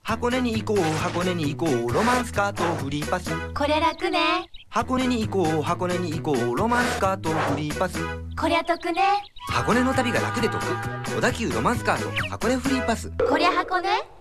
箱根に行こう箱根に行こうロマンスカートフリーパス。 こりゃ楽ね。 箱根に行こう箱根に行こうロマンスカートフリーパス。 こりゃ得ね。 箱根の旅が楽で得。小田急ロマンスカート箱根フリーパス。 こりゃ箱根。